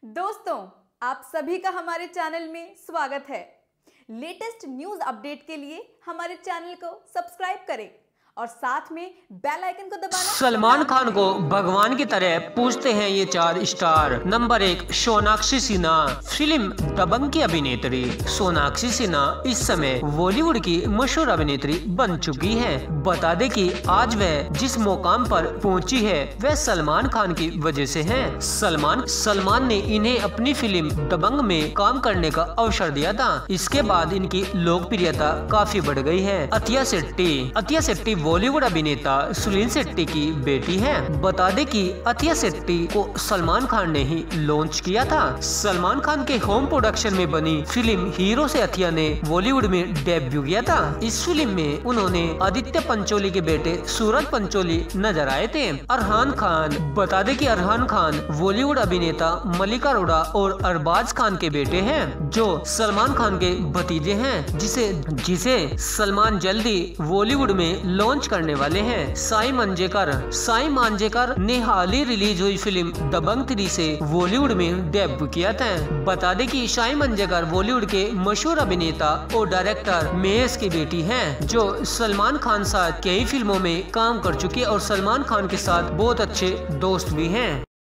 दोस्तों, आप सभी का हमारे चैनल में स्वागत है। लेटेस्ट न्यूज अपडेट के लिए हमारे चैनल को सब्सक्राइब करें और साथ में बेल आइकन को दबाना। सलमान खान को भगवान की तरह पूजते हैं ये 4 star. Number 1, Sonakshi Sinha. Film Dabangg की अभिनेत्री सोनाक्षी सिन्हा इस समय बॉलीवुड की मशहूर अभिनेत्री बन चुकी है। बता दें कि आज वह जिस मुकाम पर पहुंची है वह सलमान खान की वजह से है। सलमान ने इन्हें अपनी फिल्म दबंग में काम करने का अवसर दिया था। इसके बाद इनकी लोकप्रियता काफी बढ़ गई है। अथिया शेट्टी बॉलीवुड अभिनेता सुनील शेट्टी की बेटी है। बता दें कि अथिया शेट्टी को सलमान खान ने ही लॉन्च किया था। सलमान खान के होम प्रोडक्शन में बनी फिल्म हीरो से अथिया ने बॉलीवुड में डेब्यू किया था। इस फिल्म में उन्होंने आदित्य पंचोली के बेटे सूरज पंचोली नजर आए थे। अरहान खान। बता दें कि अरहान खान बॉलीवुड अभिनेता मलिका अरोड़ा और अरबाज खान के बेटे हैं, जो सलमान खान के भतीजे हैं, जिसे सलमान जल्दी बॉलीवुड में लॉन्च करने वाले हैं। साई मांजेकर ने हाल ही रिलीज हुई फिल्म दबंग 3 से बॉलीवुड में डेब्यू किया था। बता दें कि साई मांजेकर बॉलीवुड के मशहूर अभिनेता और डायरेक्टर महेश की बेटी हैं, जो सलमान खान साथ कई फिल्मों में काम कर चुकी है और सलमान खान के साथ बहुत अच्छे दोस्त भी हैं।